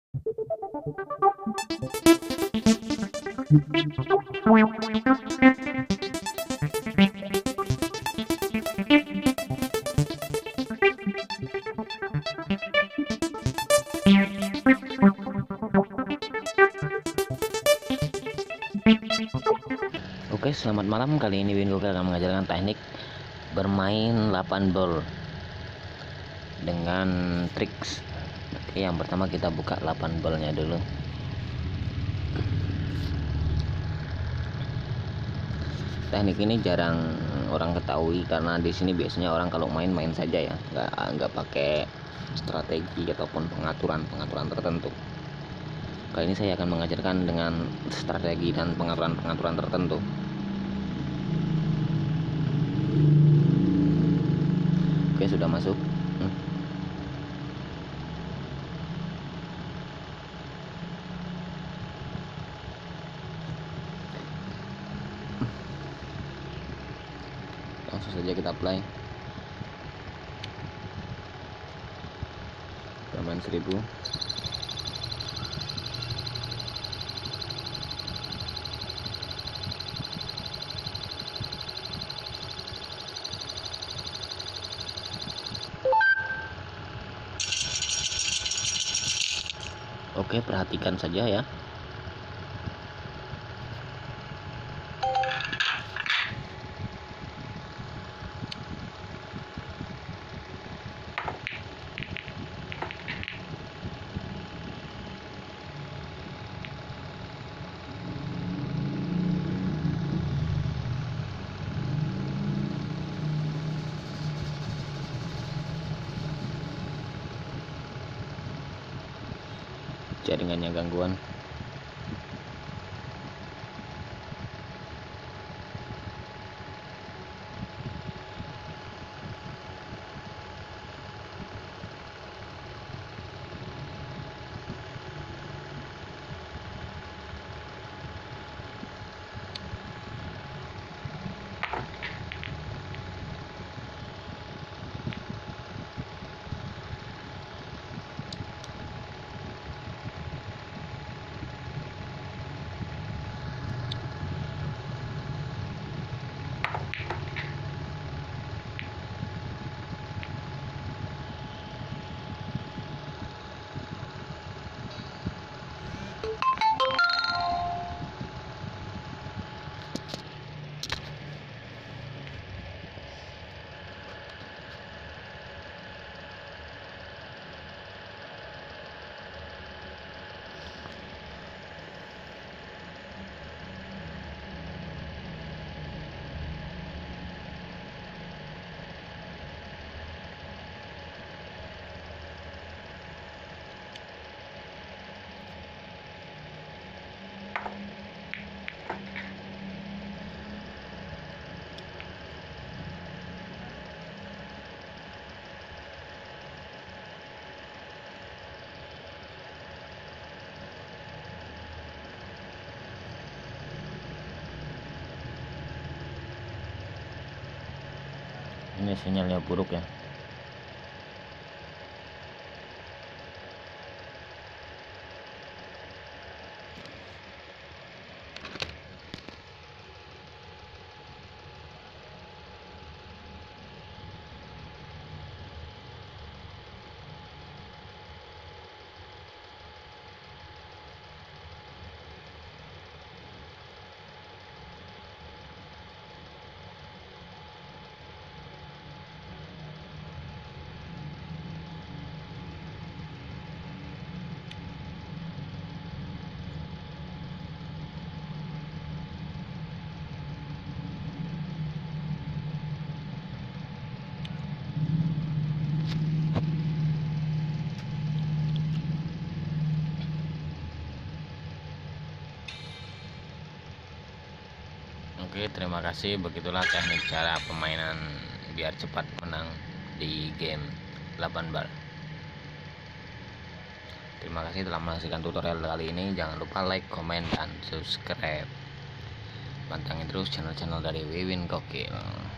Oke, selamat malam. Kali ini Wingo akan mengajarkan teknik bermain 8 ball dengan triks. Oke, yang pertama kita buka 8 ballnya dulu. Teknik ini jarang orang ketahui karena di sini biasanya orang kalau main-main saja ya, nggak pakai strategi ataupun pengaturan tertentu. Kali ini saya akan mengajarkan dengan strategi dan pengaturan tertentu. Oke, sudah masuk. Langsung saja kita play. Bermain 1000. Oke, perhatikan saja ya. Jaringannya gangguan. Ini sinyalnya buruk ya. Oke, terima kasih. Begitulah teknik cara permainan biar cepat menang di game 8 ball. Terima kasih telah menyaksikan tutorial kali ini. Jangan lupa like, komen, dan subscribe. Pantengin terus channel-channel dari Wiwin Gokil.